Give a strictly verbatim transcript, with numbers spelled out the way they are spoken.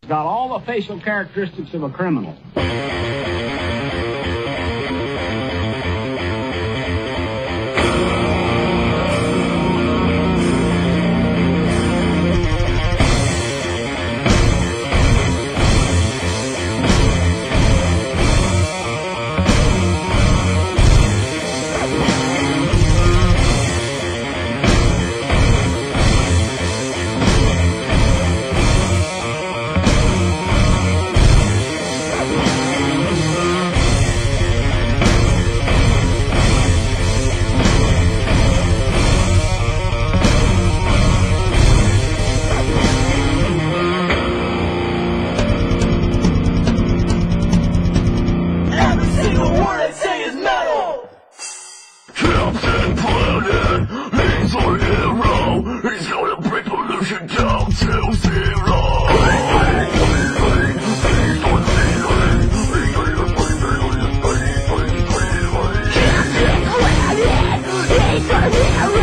got all the facial characteristics of a criminal. He's our hero. He's gonna bring pollution down to zero. He's our hero.